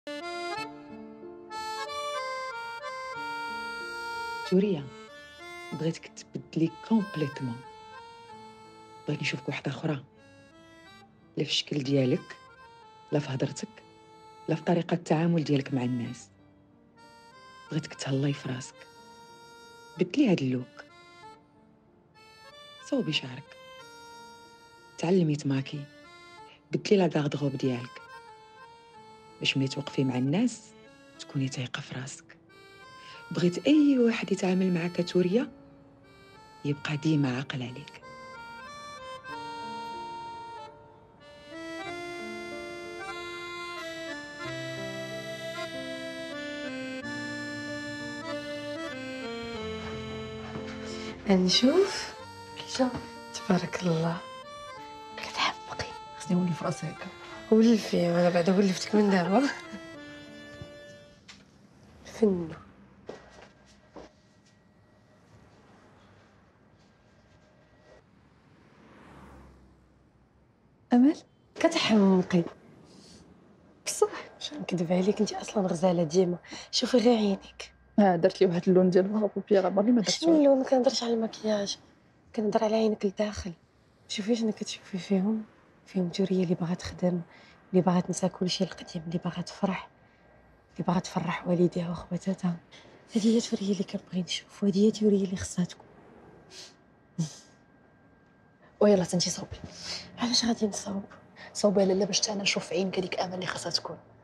سوريا، بغيتك تبدلي كومبليتمون. بغيت نشوفك وحدة أخرى، لا في الشكل ديالك، لا في هضرتك، لا في طريقة التعامل ديالك مع الناس. بغيتك تهلاي في راسك، بدلي هاد اللوك، صوبي شعرك، تعلمي تماكي، بدلي لا غاردروب ديالك باش ملي توقفي مع الناس تكوني تايقة في راسك. بغيت أي واحد يتعامل معاك توريا يبقى ديما عاقل عليك. نشوف. شا تبارك الله كتحمقي. خصني نولف راسي هكا. ولفي، انا بعدا ولفتك من دابا. فنو امل كتحمقي بصح. باش نكذب عليك، انت اصلا غزاله ديما. شوفي غير عينيك. درت لي واحد اللون ديال البوبيير عمرني ما درتو. شنو اللون؟ ما كنهضرش على المكياج، كنهضر على عينك لداخل. شوفي شنو كتشوفي فيهم توريه اللي باغا تخدم، اللي باغا تنسى كلشي القديم، اللي باغا تفرح، اللي باغا تفرح والديها وخواتاتها. هذه هي توريه اللي كنبغي نشوف، وهذه هي توريه اللي خصها تكون. ويلا تنتي صوبي علاش غادي نصاوب؟ صوبي لاله باش انا نشوف في عينك هذيك امل اللي خاصها تكون.